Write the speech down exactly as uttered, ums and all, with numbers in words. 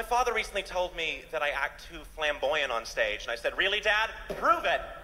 My father recently told me that I act too flamboyant on stage, and I said, really, Dad? Prove it!